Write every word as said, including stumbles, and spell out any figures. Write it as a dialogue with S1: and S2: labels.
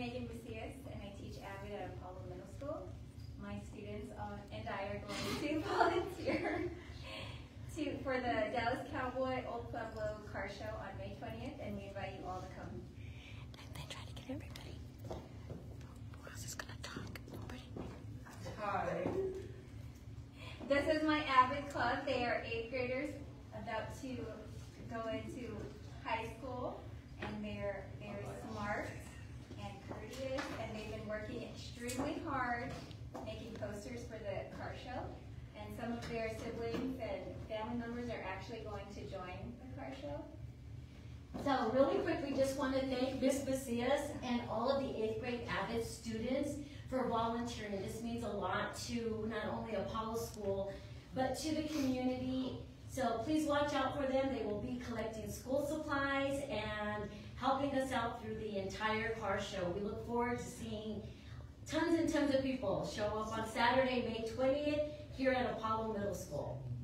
S1: Macias, and I teach AVID at Apollo Middle School. My students uh, and I are going to volunteer to for the Dallas Cowboy Old Pueblo Car Show on May twentieth, and we invite you all to come.
S2: And then try to get everybody. Who else is gonna talk? Nobody.
S1: Hi. This is my AVID club. They are eighth graders about to go into high school, and they're very smart and courteous, and they've been working extremely hard making posters for the car show. And some of their siblings and family members are actually going to join the car show.
S2: So really quick, we just want to thank Miz Macias and all of the eighth grade AVID students for volunteering. This means a lot to not only Apollo School, but to the community. So please watch out for them. They will be collecting school supplies and helping us out through the entire car show. We look forward to seeing tons and tons of people show up on Saturday, May twentieth, here at Apollo Middle School.